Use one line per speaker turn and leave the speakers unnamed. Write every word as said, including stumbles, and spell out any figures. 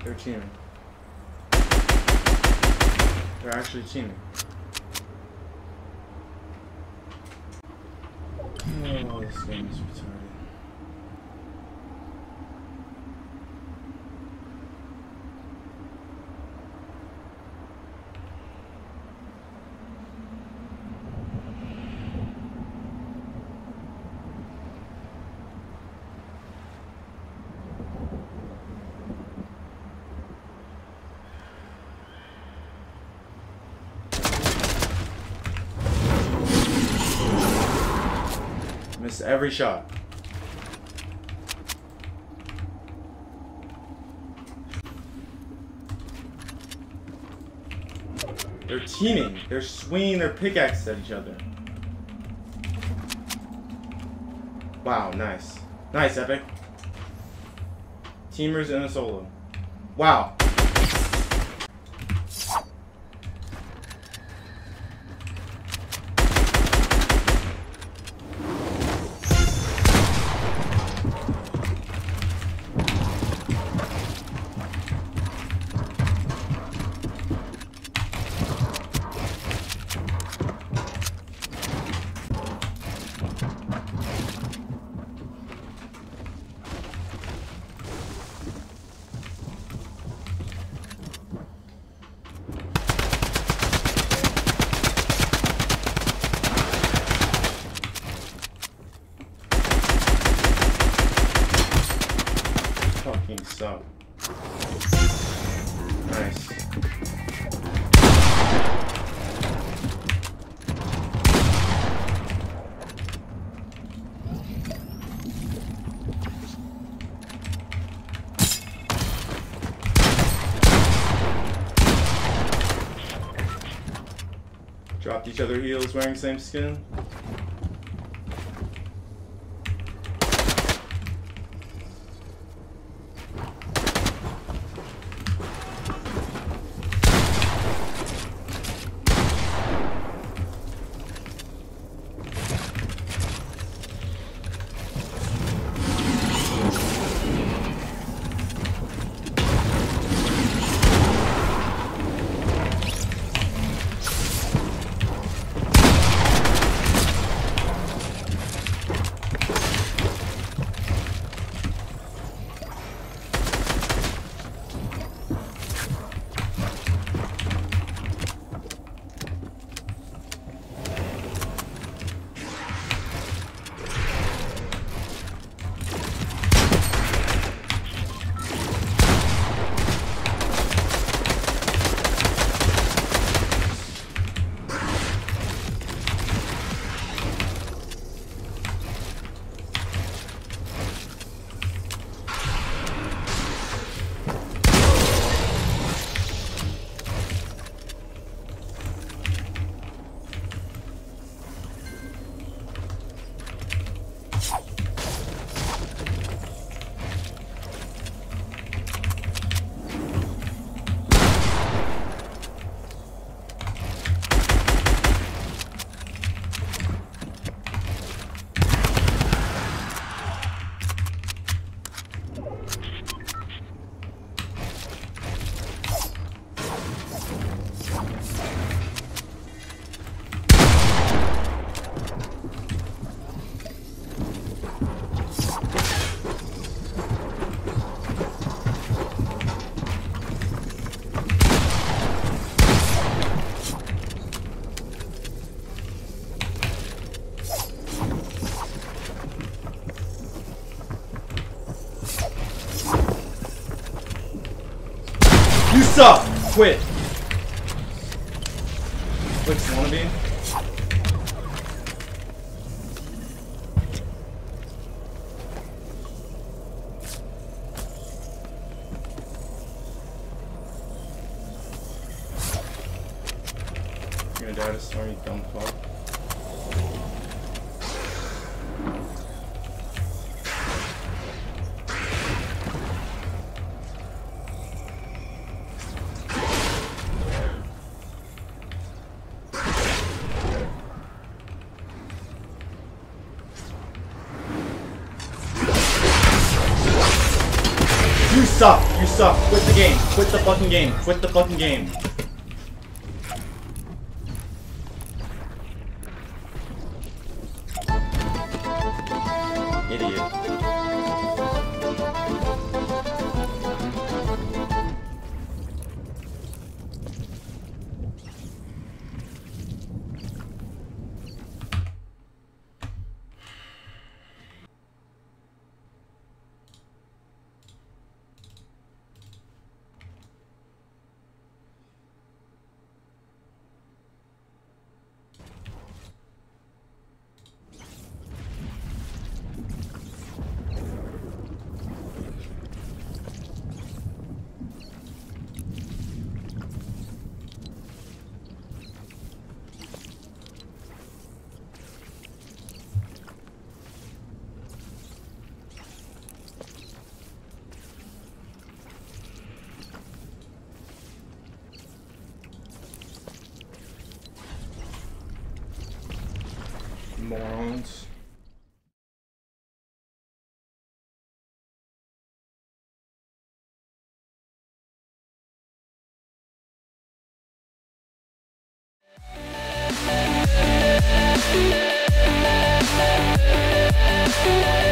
They're teaming. They're actually teaming. Oh, this game is retarded. Miss every shot. They're teaming. They're swinging their pickaxes at each other. Wow, nice. Nice, Epic. Teamers in a solo. Wow. Fucking suck. Nice. Dropped each other heels wearing same skin. You suck! Quit! Clicks wannabe? You're gonna die to storm, you dumb fuck. You suck! You suck! off. Quit the game. Quit the fucking game. Quit the fucking game. Idiot. Morons.
We'll be right back.